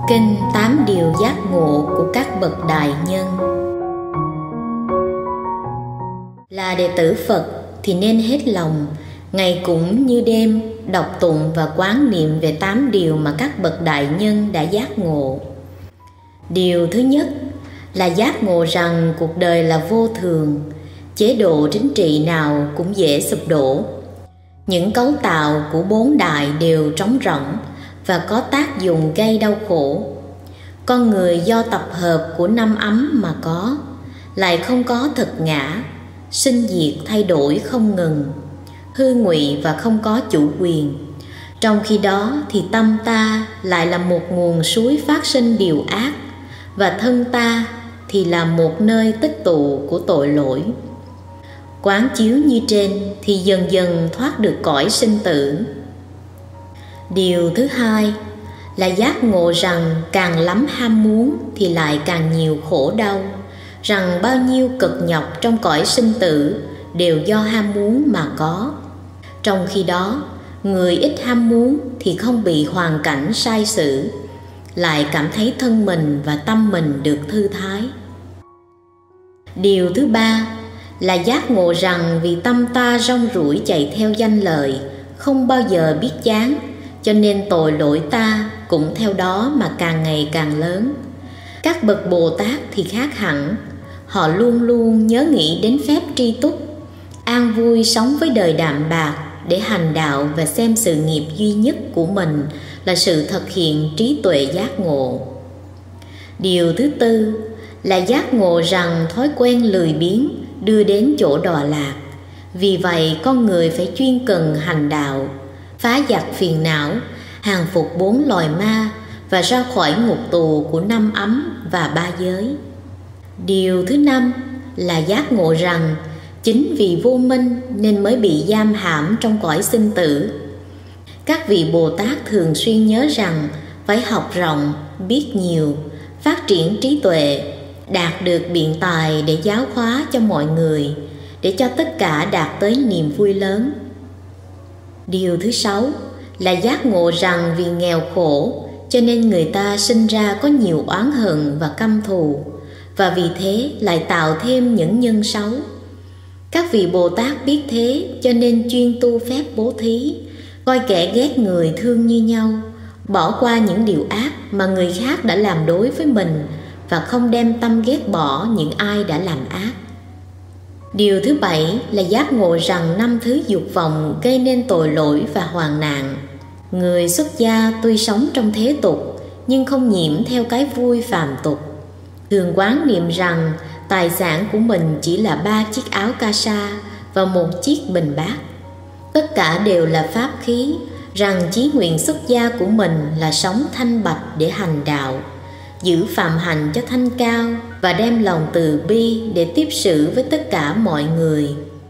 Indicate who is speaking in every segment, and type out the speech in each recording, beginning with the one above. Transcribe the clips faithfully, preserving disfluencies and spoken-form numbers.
Speaker 1: Kinh Tám Điều Giác Ngộ của các bậc đại nhân. Là đệ tử Phật thì nên hết lòng, ngày cũng như đêm, đọc tụng và quán niệm về tám điều mà các bậc đại nhân đã giác ngộ. Điều thứ nhất là giác ngộ rằng cuộc đời là vô thường, chế độ chính trị nào cũng dễ sụp đổ. Những cấu tạo của bốn đại đều trống rỗng và có tác dụng gây đau khổ. Con người do tập hợp của năm ấm mà có, lại không có thực ngã, sinh diệt thay đổi không ngừng, hư ngụy và không có chủ quyền. Trong khi đó thì tâm ta lại là một nguồn suối phát sinh điều ác, và thân ta thì là một nơi tích tụ của tội lỗi. Quán chiếu như trên thì dần dần thoát được cõi sinh tử. Điều thứ hai là giác ngộ rằng càng lắm ham muốn thì lại càng nhiều khổ đau, rằng bao nhiêu cực nhọc trong cõi sinh tử đều do ham muốn mà có. Trong khi đó, người ít ham muốn thì không bị hoàn cảnh sai xử, lại cảm thấy thân mình và tâm mình được thư thái. Điều thứ ba là giác ngộ rằng vì tâm ta rong ruổi chạy theo danh lợi, không bao giờ biết chán, cho nên tội lỗi ta cũng theo đó mà càng ngày càng lớn. Các bậc Bồ Tát thì khác hẳn, họ luôn luôn nhớ nghĩ đến phép tri túc, an vui sống với đời đạm bạc để hành đạo và xem sự nghiệp duy nhất của mình là sự thực hiện trí tuệ giác ngộ. Điều thứ tư là giác ngộ rằng thói quen lười biếng đưa đến chỗ đọa lạc. Vì vậy con người phải chuyên cần hành đạo, phá giặc phiền não, hàng phục bốn loài ma và ra khỏi ngục tù của năm ấm và ba giới. Điều thứ năm là giác ngộ rằng chính vì vô minh nên mới bị giam hãm trong cõi sinh tử. Các vị Bồ Tát thường xuyên nhớ rằng phải học rộng, biết nhiều, phát triển trí tuệ, đạt được biện tài để giáo hóa cho mọi người, để cho tất cả đạt tới niềm vui lớn. Điều thứ sáu là giác ngộ rằng vì nghèo khổ cho nên người ta sinh ra có nhiều oán hận và căm thù, và vì thế lại tạo thêm những nhân xấu. Các vị Bồ Tát biết thế cho nên chuyên tu phép bố thí, coi kẻ ghét người thương như nhau, bỏ qua những điều ác mà người khác đã làm đối với mình, và không đem tâm ghét bỏ những ai đã làm ác. Điều thứ bảy là giác ngộ rằng năm thứ dục vọng gây nên tội lỗi và hoàn nạn. Người xuất gia tuy sống trong thế tục nhưng không nhiễm theo cái vui phàm tục, thường quán niệm rằng tài sản của mình chỉ là ba chiếc áo ca sa và một chiếc bình bát. Tất cả đều là pháp khí, rằng chí nguyện xuất gia của mình là sống thanh bạch để hành đạo, giữ phạm hạnh cho thanh cao và đem lòng từ bi để tiếp xử với tất cả mọi người.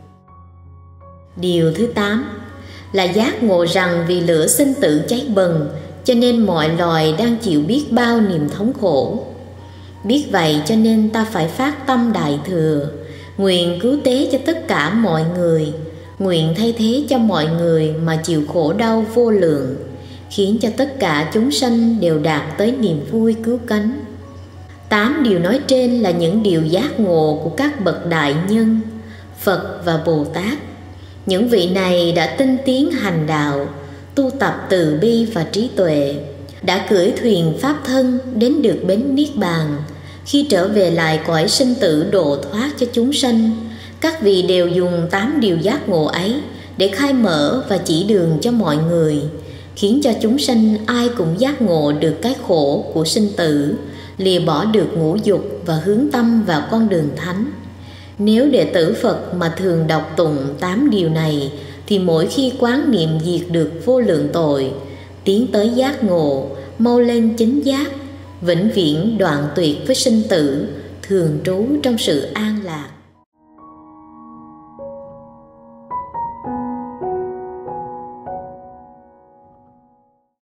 Speaker 1: Điều thứ tám là giác ngộ rằng vì lửa sinh tử cháy bừng cho nên mọi loài đang chịu biết bao niềm thống khổ. Biết vậy cho nên ta phải phát tâm đại thừa, nguyện cứu tế cho tất cả mọi người, nguyện thay thế cho mọi người mà chịu khổ đau vô lượng, khiến cho tất cả chúng sanh đều đạt tới niềm vui cứu cánh. Tám điều nói trên là những điều giác ngộ của các bậc đại nhân, Phật và Bồ Tát. Những vị này đã tinh tiến hành đạo, tu tập từ bi và trí tuệ, đã cưỡi thuyền pháp thân đến được bến niết bàn. Khi trở về lại cõi sinh tử độ thoát cho chúng sanh, các vị đều dùng tám điều giác ngộ ấy để khai mở và chỉ đường cho mọi người, khiến cho chúng sanh ai cũng giác ngộ được cái khổ của sinh tử, lìa bỏ được ngũ dục và hướng tâm vào con đường thánh. Nếu đệ tử Phật mà thường đọc tụng tám điều này thì mỗi khi quán niệm diệt được vô lượng tội, tiến tới giác ngộ, mau lên chính giác, vĩnh viễn đoạn tuyệt với sinh tử, thường trú trong sự an lạc.